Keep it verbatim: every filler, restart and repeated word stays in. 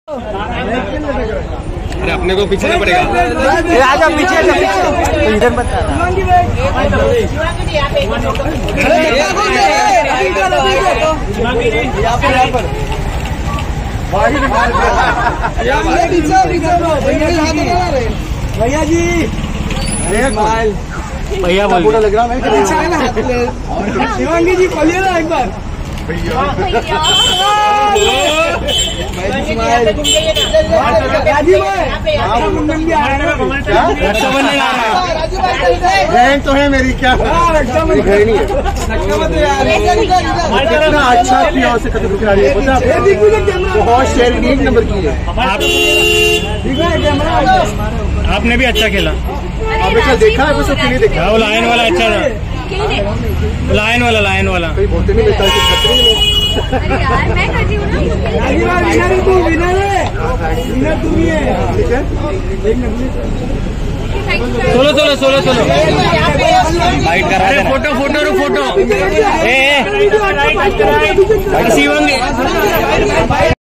अरे अपने को पीछे नहीं पड़ेगा। आजा पीछे से पीछे इधर मत भैया जी भैया बोल लग रहा है शिवांगी जी बोलिए ना एक बार। तो है मेरी क्या नहीं है कितना अच्छा किया उसे कदम खिलाड़ी है बहुत शेयरिंग एक नंबर की है। आपने भी अच्छा खेला। आपने क्या देखा है? बस नहीं देखा। वो लाइन वाला अच्छा था। लाइन वाला लाइन वाला कोई बोलते नहीं लगता अरे यार मैं करती हूँ solo solo solo solo fight कर रहा है। फोटो फोटो रो फोटो ए शिवंगी।